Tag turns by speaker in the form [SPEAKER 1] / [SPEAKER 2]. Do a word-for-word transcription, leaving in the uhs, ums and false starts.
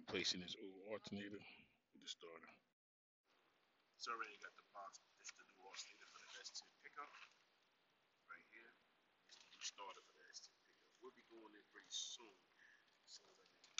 [SPEAKER 1] replacing this old alternator with the starter.
[SPEAKER 2] It's already got the box. It's the new alternator for the S ten pickup right here. It's the new starter for the S ten pickup. We'll be doing it pretty soon. As soon as I get